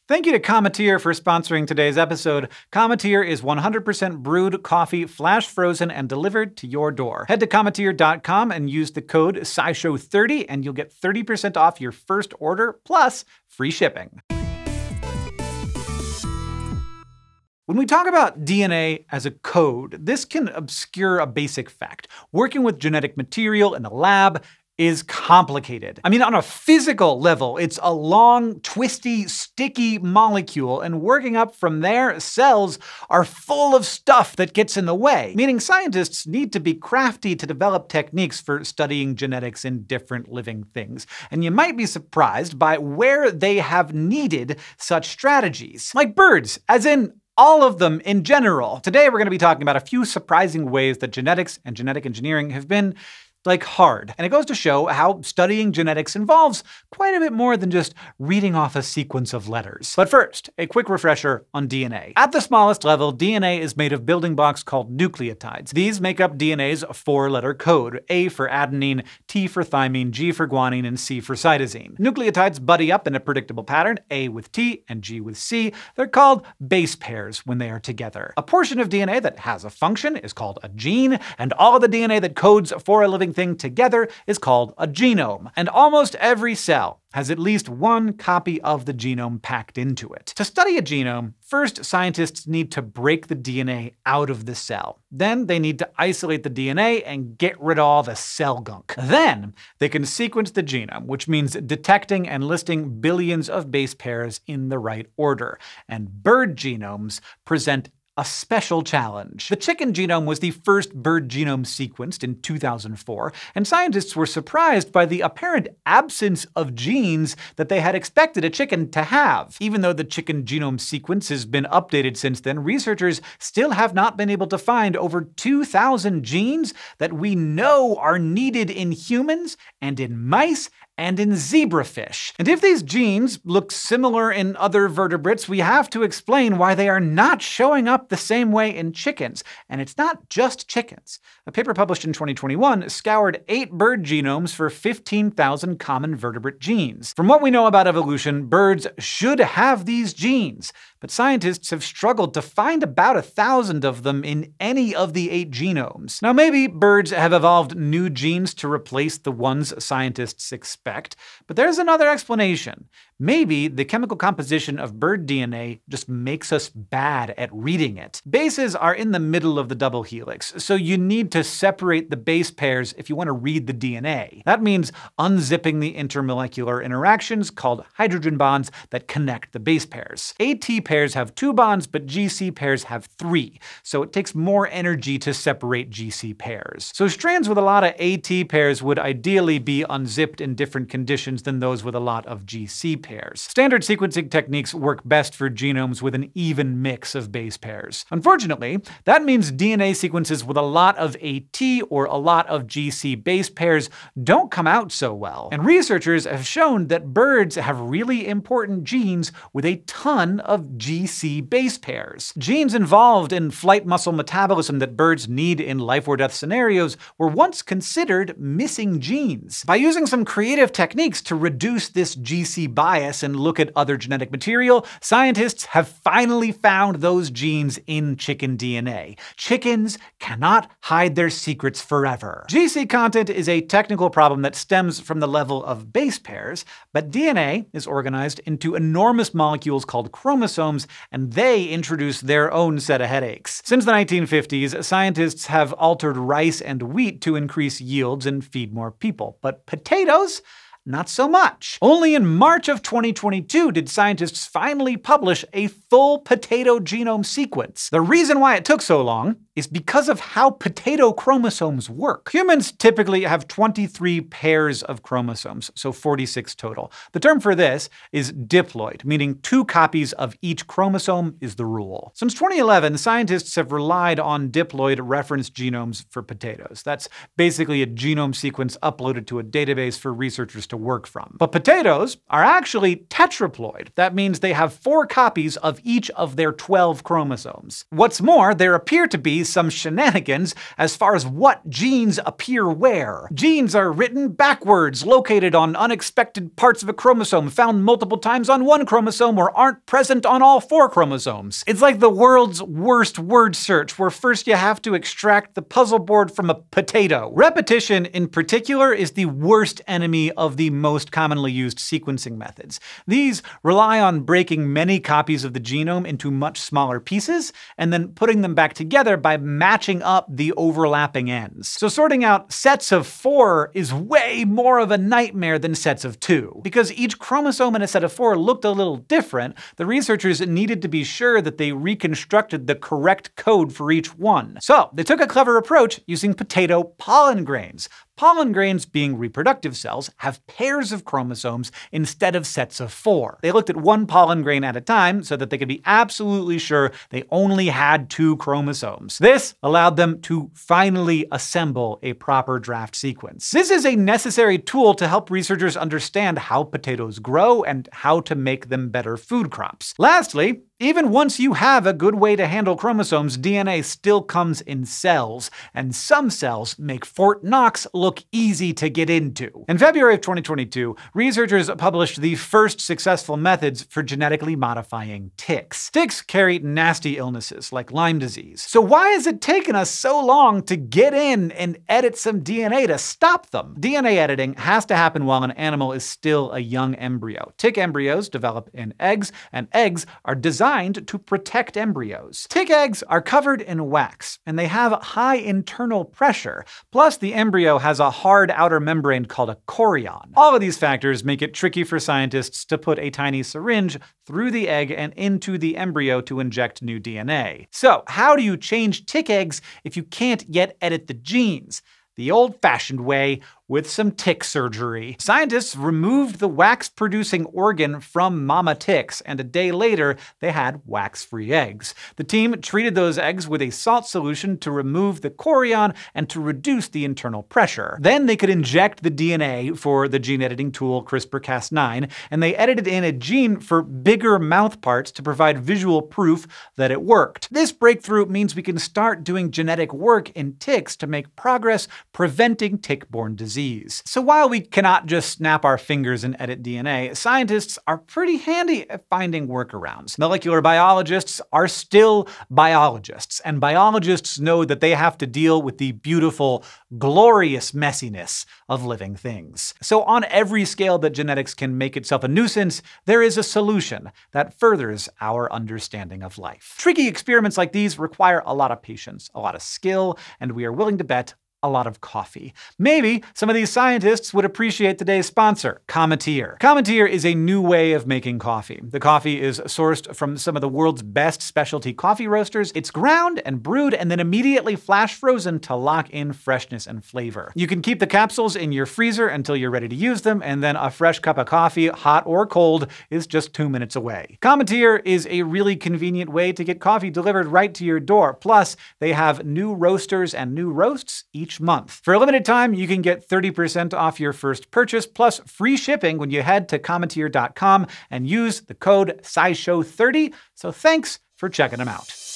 Thank you to Cometeer for sponsoring today's episode. Cometeer is 100% brewed coffee, flash frozen, and delivered to your door. Head to Cometeer.com and use the code SciShow30 and you'll get 30% off your first order, plus free shipping. When we talk about DNA as a code, this can obscure a basic fact. Working with genetic material in a lab is complicated. I mean, on a physical level, it's a long, twisty, sticky molecule, and working up from there, cells are full of stuff that gets in the way, meaning scientists need to be crafty to develop techniques for studying genetics in different living things. And you might be surprised by where they have needed such strategies. Like birds, as in all of them in general. Today, we're going to be talking about a few surprising ways that genetics and genetic engineering have been hard. And it goes to show how studying genetics involves quite a bit more than just reading off a sequence of letters. But first, a quick refresher on DNA. At the smallest level, DNA is made of building blocks called nucleotides. These make up DNA's four-letter code: A for adenine, T for thymine, G for guanine, and C for cytosine. Nucleotides buddy up in a predictable pattern, A with T and G with C. They're called base pairs when they are together. A portion of DNA that has a function is called a gene, and all of the DNA that codes for a living thing together is called a genome. And almost every cell has at least one copy of the genome packed into it. To study a genome, first scientists need to break the DNA out of the cell. Then they need to isolate the DNA and get rid of all the cell gunk. Then they can sequence the genome, which means detecting and listing billions of base pairs in the right order. And bird genomes present a special challenge. The chicken genome was the first bird genome sequenced in 2004, and scientists were surprised by the apparent absence of genes that they had expected a chicken to have. Even though the chicken genome sequence has been updated since then, researchers still have not been able to find over 2,000 genes that we know are needed in humans and in mice and in zebrafish. And if these genes look similar in other vertebrates, we have to explain why they are not showing up the same way in chickens. And it's not just chickens. A paper published in 2021 scoured 8 bird genomes for 15,000 common vertebrate genes. From what we know about evolution, birds should have these genes, but scientists have struggled to find about 1,000 of them in any of the 8 genomes. Now, maybe birds have evolved new genes to replace the ones scientists expect, but there's another explanation. Maybe the chemical composition of bird DNA just makes us bad at reading it. Bases are in the middle of the double helix, so you need to separate the base pairs if you want to read the DNA. That means unzipping the intermolecular interactions called hydrogen bonds that connect the base pairs. AT pairs have 2 bonds, but GC pairs have 3, so it takes more energy to separate GC pairs. So strands with a lot of AT pairs would ideally be unzipped in different conditions than those with a lot of GC pairs. Standard sequencing techniques work best for genomes with an even mix of base pairs. Unfortunately, that means DNA sequences with a lot of AT or a lot of GC base pairs don't come out so well. And researchers have shown that birds have really important genes with a ton of GC base pairs. Genes involved in flight muscle metabolism that birds need in life or death scenarios were once considered missing genes. By using some creative techniques to reduce this GC bias and look at other genetic material, scientists have finally found those genes in chicken DNA. Chickens cannot hide their secrets forever. GC content is a technical problem that stems from the level of base pairs, but DNA is organized into enormous molecules called chromosomes, and they introduce their own set of headaches. Since the 1950s, scientists have altered rice and wheat to increase yields and feed more people, but potatoes? Not so much. Only in March of 2022 did scientists finally publish a full potato genome sequence. The reason why it took so long is because of how potato chromosomes work. Humans typically have 23 pairs of chromosomes, so 46 total. The term for this is diploid, meaning 2 copies of each chromosome is the rule. Since 2011, scientists have relied on diploid reference genomes for potatoes. That's basically a genome sequence uploaded to a database for researchers to work from. But potatoes are actually tetraploid. That means they have 4 copies of each of their 12 chromosomes. What's more, there appear to be some shenanigans as far as what genes appear where. Genes are written backwards, located on unexpected parts of a chromosome, found multiple times on one chromosome, or aren't present on all 4 chromosomes. It's like the world's worst word search, where first you have to extract the puzzle board from a potato. Repetition, in particular, is the worst enemy of the most commonly used sequencing methods. These rely on breaking many copies of the genome into much smaller pieces, and then putting them back together by matching up the overlapping ends. So sorting out sets of 4 is way more of a nightmare than sets of 2. Because each chromosome in a set of 4 looked a little different, the researchers needed to be sure that they reconstructed the correct code for each one. So they took a clever approach using potato pollen grains. Pollen grains, being reproductive cells, have pairs of chromosomes instead of sets of 4. They looked at one pollen grain at a time so that they could be absolutely sure they only had 2 chromosomes. This allowed them to finally assemble a proper draft sequence. This is a necessary tool to help researchers understand how potatoes grow and how to make them better food crops. Lastly, even once you have a good way to handle chromosomes, DNA still comes in cells, and some cells make Fort Knox look easy to get into. In February of 2022, researchers published the first successful methods for genetically modifying ticks. Ticks carry nasty illnesses like Lyme disease. So why has it taken us so long to get in and edit some DNA to stop them? DNA editing has to happen while an animal is still a young embryo. Tick embryos develop in eggs, and eggs are designed to protect embryos. Tick eggs are covered in wax, and they have high internal pressure. Plus, the embryo has a hard outer membrane called a chorion. All of these factors make it tricky for scientists to put a tiny syringe through the egg and into the embryo to inject new DNA. So, how do you change tick eggs if you can't yet edit the genes? The old-fashioned way, with some tick surgery. Scientists removed the wax-producing organ from mama ticks, and a day later, they had wax-free eggs. The team treated those eggs with a salt solution to remove the chorion and to reduce the internal pressure. Then they could inject the DNA for the gene editing tool CRISPR-Cas9, and they edited in a gene for bigger mouth parts to provide visual proof that it worked. This breakthrough means we can start doing genetic work in ticks to make progress preventing tick-borne disease. So while we cannot just snap our fingers and edit DNA, scientists are pretty handy at finding workarounds. Molecular biologists are still biologists, and biologists know that they have to deal with the beautiful, glorious messiness of living things. So on every scale that genetics can make itself a nuisance, there is a solution that furthers our understanding of life. Tricky experiments like these require a lot of patience, a lot of skill, and we are willing to bet a lot of coffee. Maybe some of these scientists would appreciate today's sponsor, Cometeer. Cometeer is a new way of making coffee. The coffee is sourced from some of the world's best specialty coffee roasters. It's ground and brewed and then immediately flash frozen to lock in freshness and flavor. You can keep the capsules in your freezer until you're ready to use them, and then a fresh cup of coffee, hot or cold, is just 2 minutes away. Cometeer is a really convenient way to get coffee delivered right to your door. Plus, they have new roasters and new roasts each month. For a limited time, you can get 30% off your first purchase, plus free shipping when you head to Cometeer.com and use the code SciShow30. So thanks for checking them out.